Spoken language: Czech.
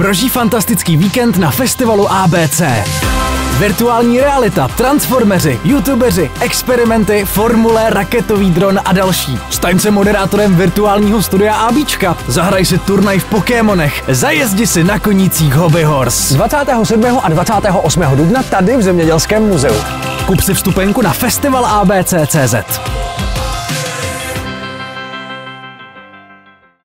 Prožij fantastický víkend na festivalu ABC. Virtuální realita, transformeři, youtubeři, experimenty, formule, raketový dron a další. Staň se moderátorem virtuálního studia ABčka. Zahraj si turnaj v Pokémonech. Zajezdi si na konících Hobby Horse. 27. a 28. dubna tady v Zemědělském muzeu. Kup si vstupenku na festivalabc.cz.